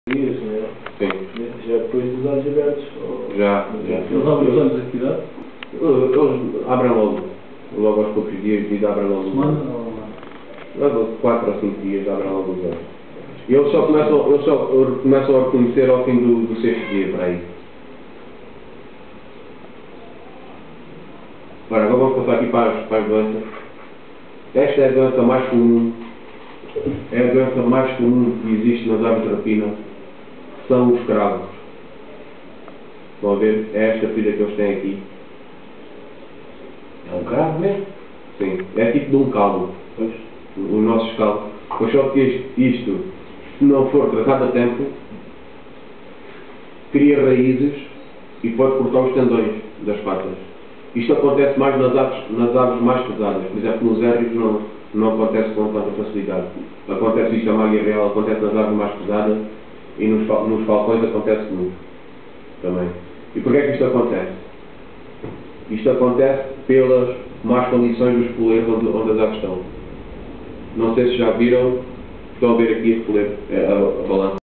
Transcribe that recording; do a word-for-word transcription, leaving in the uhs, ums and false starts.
dias, não é? Sim. Já depois dos olhos abertos? Ou... Já, já. Eles abrem os olhos a que idade? Eles abrem logo, logo aos poucos dias de vida abrem logo os Semana olhos. ou... Logo quatro ou cinco dias abrem logo os olhos. E eles só começam, eles só começam a reconhecer ao fim do, do sexto dia, para aí. Agora, agora vamos passar aqui para as, para as doenças. Esta é a doença mais comum, é a doença mais comum que existe nas aves de rapina, são os cravos. Estão a ver? É esta filha que eles têm aqui. É um cravo mesmo? Sim, é tipo de um caldo. Pois. Os nossos caldos. Pois só que isto, isto, se não for tratado a tempo, cria raízes e pode cortar os tendões das patas. Isto acontece mais nas aves, nas aves mais pesadas. Por exemplo, nos érrios não, não acontece com tanta facilidade. Acontece isto na águia real, acontece nas aves mais pesadas e nos, nos falcões acontece muito também. E porquê é que isto acontece? Isto acontece pelas más condições dos poleiros onde, onde as aves estão. Não sei se já viram, estão a ver aqui a poleiro, a, a balança.